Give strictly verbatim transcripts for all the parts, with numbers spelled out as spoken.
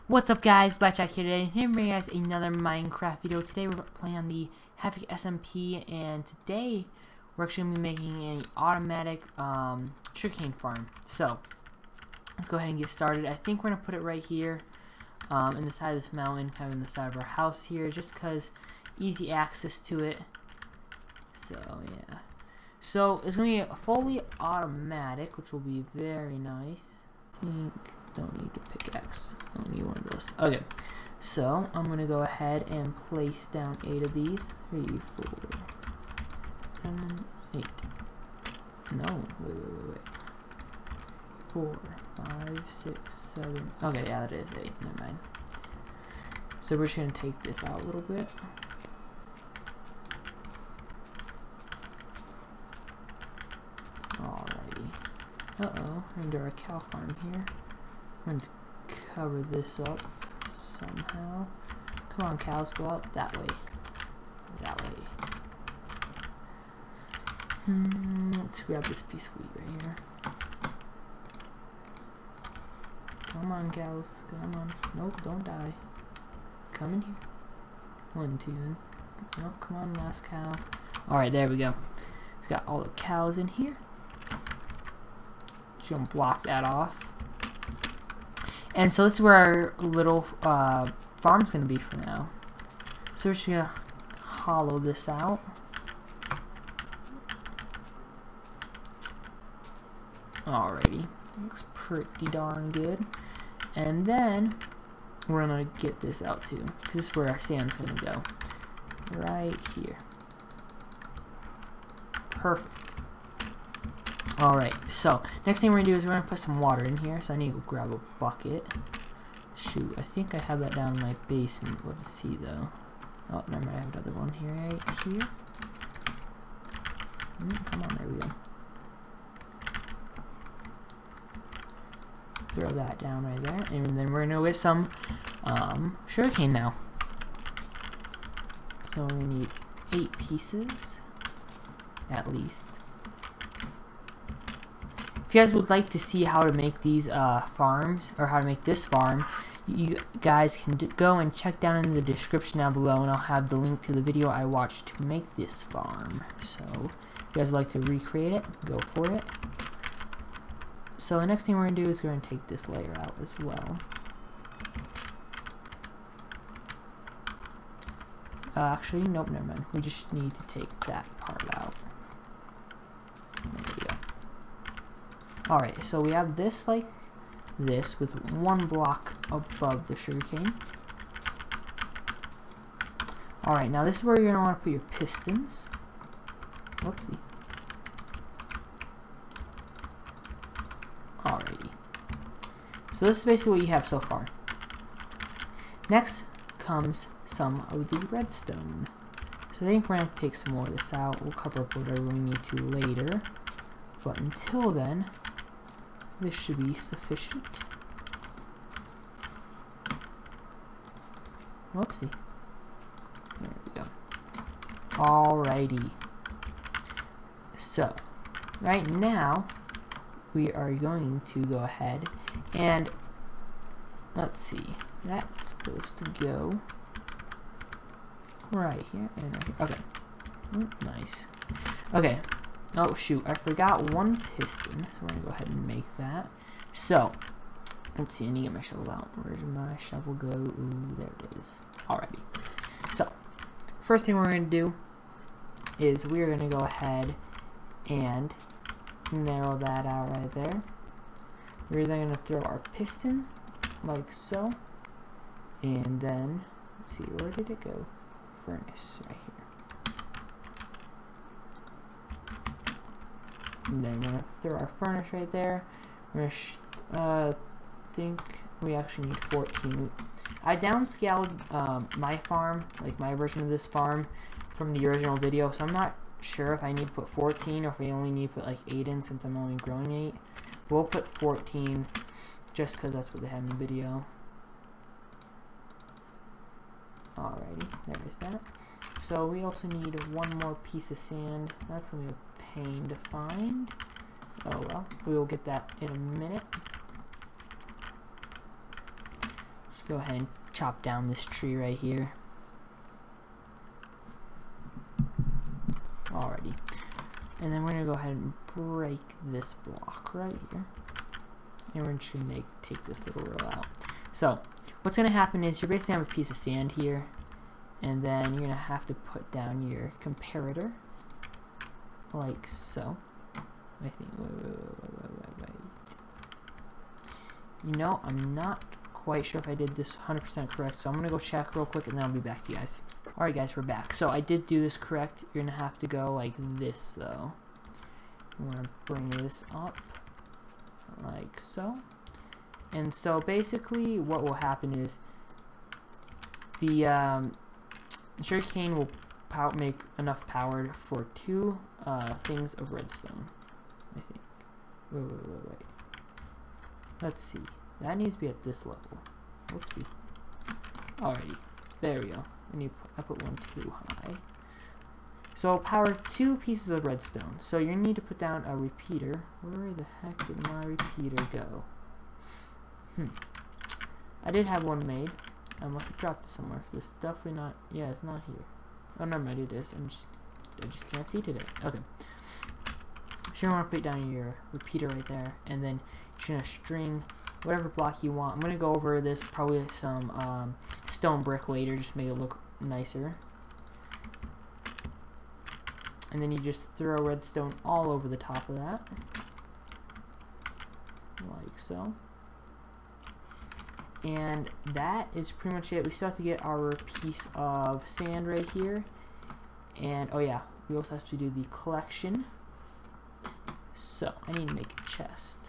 What's up, guys? Blackjack here today, and here to bring you guys another Minecraft video. Today we're playing on the Havoc S M P, and today we're actually going to be making an automatic um, sugarcane farm. So let's go ahead and get started. I think we're going to put it right here um, in the side of this mountain, kind of in the side of our house here, just because easy access to it. So yeah, so it's going to be fully automatic, which will be very nice. I think don't need a pickaxe. I don't need one of those. Okay, so I'm gonna go ahead and place down eight of these. Three, four, seven, eight. No, wait, wait, wait, wait. Four, five, six, seven. Okay, yeah, that is eight. Never mind. So we're just gonna take this out a little bit. Alrighty. Uh oh, we're gonna do our cow farm here. I'm going to cover this up somehow. Come on, cows, go out that way. That way. Hmm, let's grab this piece of wheat right here. Come on, cows. Come on. Nope, don't die. Come in here. One, two. Nope, come on, last cow. Alright, there we go. It's got all the cows in here. Just gonna block that off. And so this is where our little uh, farm's going to be for now. So we're just going to hollow this out. Alrighty. Looks pretty darn good. And then we're going to get this out too, because this is where our sand's going to go. Right here. Perfect. Alright, so next thing we're going to do is we're going to put some water in here. So I need to go grab a bucket. Shoot, I think I have that down in my basement. Let's see though. Oh, never mind, I have another one here, right here. Mm, come on, there we go. Throw that down right there. And then we're going to go get some um, sugarcane now. So we need eight pieces, at least. If you guys would like to see how to make these uh, farms, or how to make this farm, you guys can d go and check down in the description down below, and I'll have the link to the video I watched to make this farm. So, if you guys would like to recreate it, go for it. So, the next thing we're going to do is we're going to take this layer out as well. Uh, actually, nope, never mind. We just need to take that part out. There we go. Alright, so we have this like this with one block above the sugarcane. Alright, now this is where you're going to want to put your pistons. Whoopsie. Alrighty. So this is basically what you have so far. Next comes some of the redstone. So I think we're going to take some more of this out. We'll cover up whatever we need to later. But until then, this should be sufficient. Whoopsie. There we go. Alrighty. So, right now, we are going to go ahead and, let's see, that's supposed to go right here and right here. Okay. Oh, nice. Okay. Oh shoot, I forgot one piston, so we're gonna go ahead and make that. So, let's see, I need to get my shovel out. Where did my shovel go? Ooh, there it is. Alrighty. So, first thing we're gonna do is we're gonna go ahead and narrow that out right there. We're then gonna throw our piston, like so. And then, let's see, where did it go? Furnace, right here. And then we're going to throw our furnace right there. We're going to uh, think we actually need fourteen. I downscaled um, my farm, like my version of this farm, from the original video, so I'm not sure if I need to put fourteen or if I only need to put like eight in since I'm only growing eight. We'll put fourteen just because that's what they had in the video. Alrighty, there's that. So we also need one more piece of sand. That's going to be a pain to find. Oh well, we will get that in a minute. go ahead and chop down this tree right here. Alrighty. And then we're going to go ahead and break this block right here. And we're just going to take this little row out. So, what's going to happen is you're basically going to have a piece of sand here. And then you're going to have to put down your comparator. Like so. I think, wait, wait, wait, wait, wait, wait. You know, I'm not quite sure if I did this one hundred percent correct, so I'm going to go check real quick and then I'll be back to you guys. Alright guys, we're back. So I did do this correct. You're going to have to go like this though. I'm going to bring this up like so. And so basically what will happen is the um, sugarcane will pow make enough power for two uh, things of redstone, I think. Wait, wait, wait, wait. Let's see. That needs to be at this level. Whoopsie. Alrighty. There we go. I need I put one too high. So I'll power two pieces of redstone. So you need to put down a repeater. Where the heck did my repeater go? Hmm. I did have one made. I must have dropped it somewhere because it's definitely not. Yeah, it's not here. Oh, never mind. It is. I'm just. I just can't see today. Okay. So you want to put down your repeater right there, and then you're gonna string whatever block you want. I'm gonna go over this probably some um, stone brick later, just make it look nicer. And then you just throw redstone all over the top of that, like so. And that is pretty much it. We still have to get our piece of sand right here, and oh yeah, we also have to do the collection. So I need to make a chest.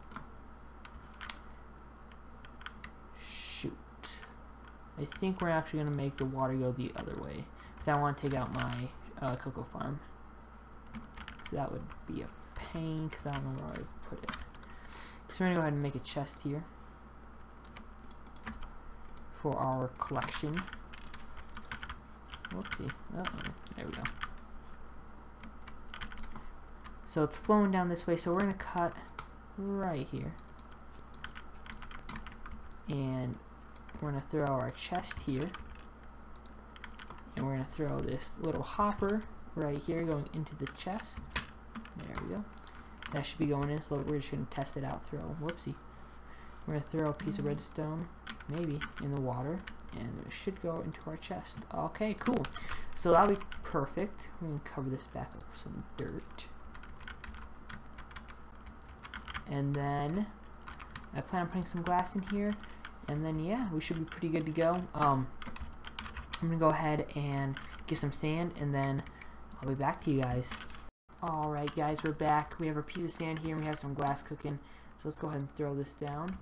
Shoot. I think we're actually going to make the water go the other way, because I want to take out my uh, cocoa farm. So that would be a pain, because I don't know where I would put it. So we're going to go ahead and make a chest here for our collection. Whoopsie. Uh-oh. There we go. So it's flowing down this way, so we're going to cut right here. And we're going to throw our chest here. And we're going to throw this little hopper right here going into the chest. There we go. That should be going in, so we're just going to test it out. Throw, whoopsie. We're going to throw a piece of redstone, maybe, in the water. And it should go into our chest. Okay, cool. So that'll be perfect. We're going to cover this back up with some dirt. And then I plan on putting some glass in here, and then yeah, we should be pretty good to go. Um, I'm gonna go ahead and get some sand, and then I'll be back to you guys. Alright guys, we're back. We have our piece of sand here, and we have some glass cooking. So let's go ahead and throw this down.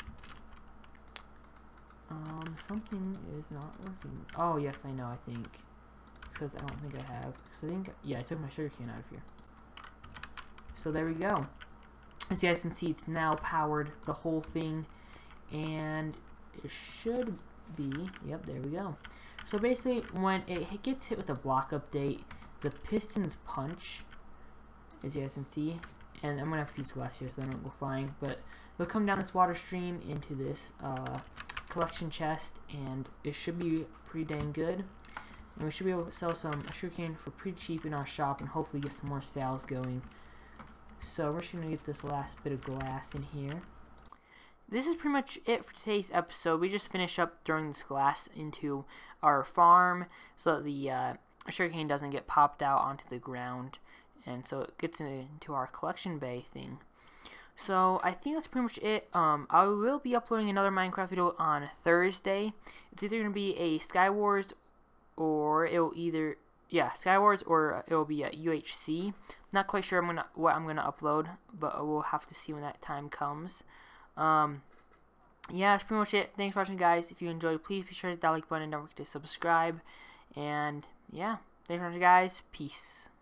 Um, something is not working. Oh yes, I know, I think. It's because I don't think I have. Because I think, yeah, I took my sugarcane out of here. So there we go. As you guys can see, it's now powered the whole thing, and it should be, yep, there we go. So basically, when it gets hit with a block update, the pistons punch, as you guys can see, and I'm going to have a piece of glass here so they don't go flying, but they'll come down this water stream into this uh, collection chest, and it should be pretty dang good. And we should be able to sell some sugarcane for pretty cheap in our shop, and hopefully get some more sales going. So we're just going to get this last bit of glass in here. This is pretty much it for today's episode. We just finished up throwing this glass into our farm so that the uh, sugarcane doesn't get popped out onto the ground. And so it gets into our collection bay thing. So I think that's pretty much it. Um, I will be uploading another Minecraft video on Thursday. It's either going to be a Skywars or it'll either... Yeah, Skywars, or it'll be a U H C. Not quite sure I'm gonna what I'm gonna upload, but we'll have to see when that time comes. Um, yeah, that's pretty much it. Thanks for watching, guys. If you enjoyed, please be sure to hit that like button and don't forget to subscribe. And yeah, thanks for watching, guys. Peace.